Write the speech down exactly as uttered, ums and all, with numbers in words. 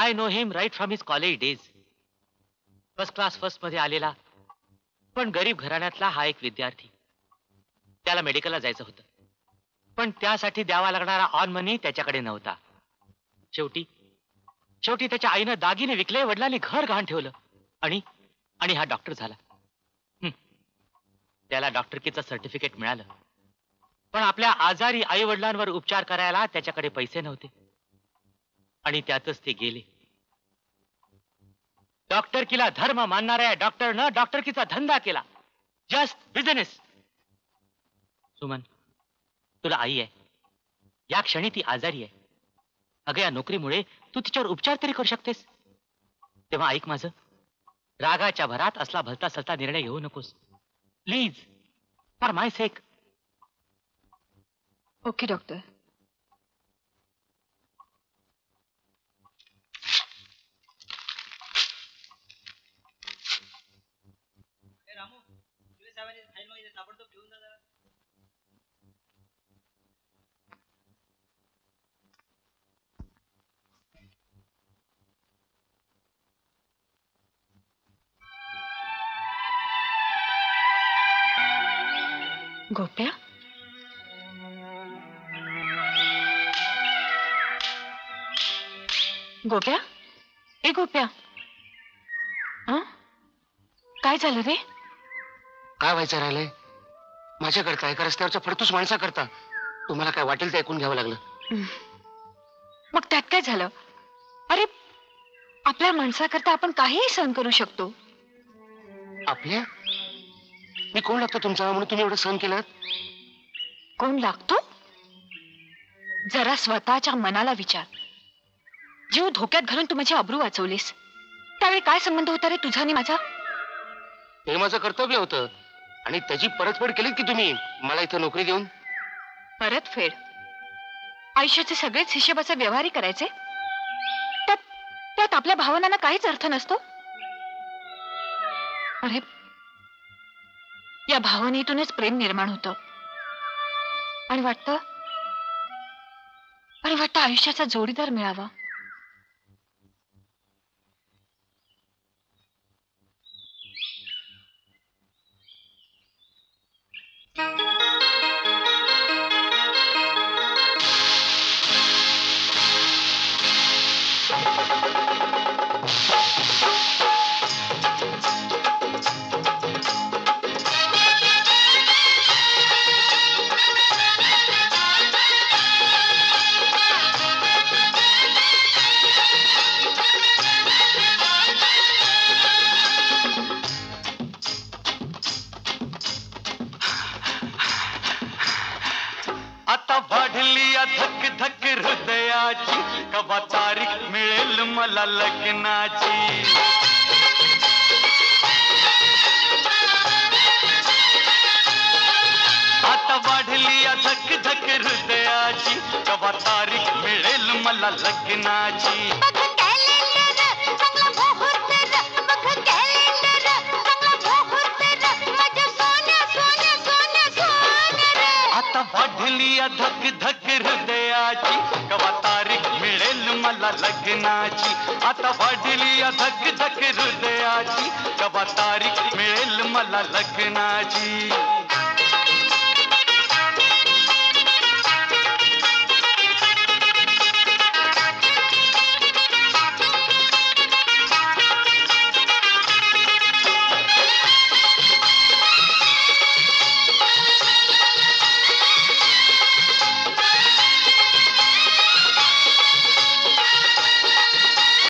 I know him right from his college days. First class first मध्ये आलेला, पण गरीब घराण्यातला हा एक विद्यार्थी. त्याला मेडिकलला जायचं होतं, पण त्यासाठी द्यावा लागणारा ऑन मनी त्याच्याकडे नव्हता. शेवटी शेवटी त्याच्या आईनं दागिने विकले, वडिलांनी घर गहाण ठेवलं, आणि आणि हा डॉक्टर झाला. हं. त्याला डॉक्टरकीचं सर्टिफिकेट मिळालं, पण आपल्या आजारी आई वडिलांवर उपचार करायला त्याच्याकडे पैसे नव्हते, आणि त्यातच ते गेले. डॉक्टरकीला धर्म मानणाऱ्या डॉक्टरनं डॉक्टरकीचा धंदा केला. Just business. सुमन, तुला आई आहे, या क्षणी ती आजारी आहे. अगं, या नोकरीमुळे तू तिच्यावर उपचार तरी करू शकतेस. तेव्हा ऐक माझं, रागाच्या भरात असला भलता सलता निर्णय घेऊ नकोस. Please, for my sake. Okay doctor. Gopya, Gopya, ए गोप्या, हं? काय झालं रे? काय व्हायचं राहिलंय? माझ्याकरता एका रस्त्यावरच्या फडतूस माणसा करता तुम्हाला काय वाटेल ते ऐकून घ्यावं लागलं. मग त्यात काय झालं? अरे, आपल्या माणसाकरता आपण काहीही सहन करू शकतो. आपल्या? मी कोण लागतो तुमचा म्हणून तुम्ही एवढं सहन केलं? कोण लागतो? जरा स्वतःच्या मनाला विचार. जीव धोक्यात घालून तू माझी अब्रू वाचवलीस, त्यावेळी काय संबंध होता रे तुझा आणि माझा? हे माझं कर्तव्य होतं, आणि त्याची परतफेड केलीत की तुम्ही मला इथं नोकरी देऊन. परतफेड? आयुष्याचे सगळेच हिशेबाचे व्यवहारी करायचे? त्यात त्यात आपल्या भावनांना काहीच अर्थ नसतो. अरे, या भावनेतूनच प्रेम निर्माण होतं, आणि वाटतं आणि वाटतं आयुष्याचा जोडीदार मिळावा. धक धक हृदयाची, कवा तारीख मिळेल मला लग्नाची. आता वाढली धक धक हृदयाची, कवा तारीख मिळेल मला लग्नाची. आता वाढली धक धक हृदयाची, कवा तारीख मिळेल मला लग्नाची. आता वाढली धक धक हृदयाची, कवा तारीख मिळेल मला लग्नाची.